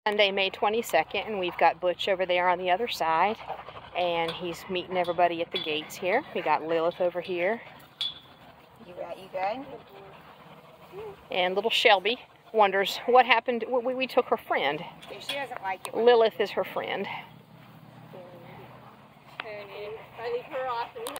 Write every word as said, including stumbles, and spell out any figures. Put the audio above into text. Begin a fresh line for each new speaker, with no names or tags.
Sunday, May twenty-second, and we've got Butch over there on the other side, and he's meeting everybody at the gates here. We got Lilith over here.
You got you good?
And little Shelby wonders what happened. We, we took her friend.
She doesn't like it.
Lilith is her friend.
I leave her off.